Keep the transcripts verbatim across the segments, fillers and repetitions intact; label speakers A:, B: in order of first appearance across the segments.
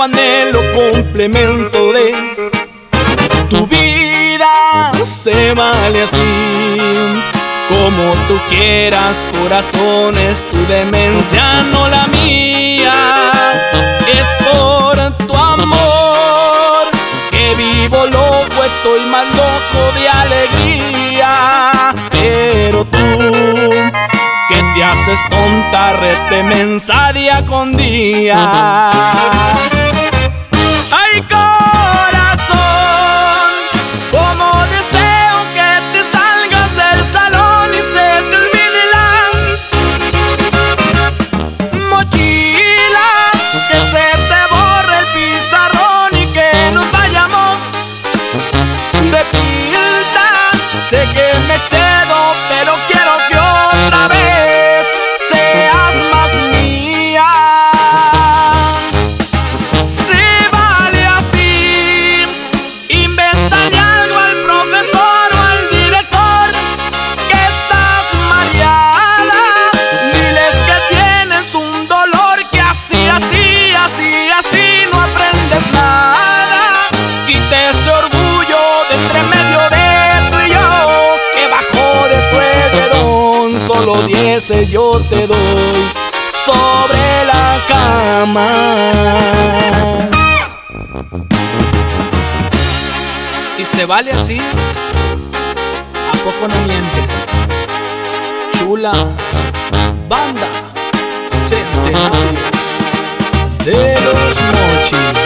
A: anhelo complemento de tu vida. Se vale así, como tú quieras, corazón, es tu demencia, no la mía. Es por tu amor que vivo loco, estoy más loco de alegría. Pero tú, que te haces tonta, rete mensa día con día. Ay, corazón, como deseo que te salgas del salón y se te olvide la mochila, que se te borre el pizarrón y que nos vayamos de pilda. Sé que me excedo, pero quiero que otra vez seas más mía. Se vale así, invéntale algo al profesor o al director que estás mareada. Diles que tienes un dolor, que así, así, así, así no aprendes nada. Quite ese orgullo de entre medio de tú y yo, que bajo de tu edredón solo diez yo te doy sobre la cama. Y se vale así, ¿a poco no miente? Chula, banda, centenario de los Mochis.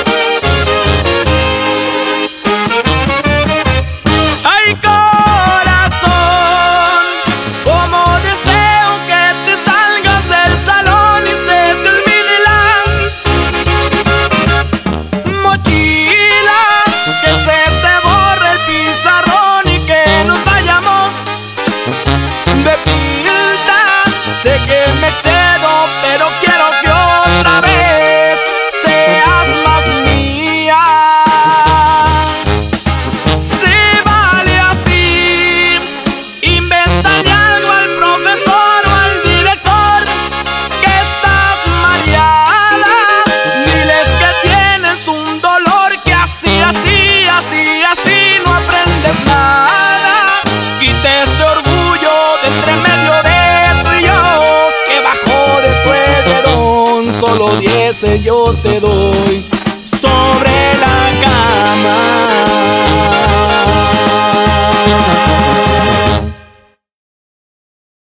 A: Ay, corazón, como deseo que te salgas del salón y se te olvide la mochila, que se te borre el pizarrón y que nos vayamos de pilda. Sé que me excedo, pero quiero que otra vez seas más mía. Se vale así, invéntale algo al profesor o al director que estás mareada. Diles que tienes un dolor, que así, así, así, así no aprendes nada. Quite ese orgullo de entre medio de tú y yo, que bajo de tu edredón solo diez yo te doy sobre la cama.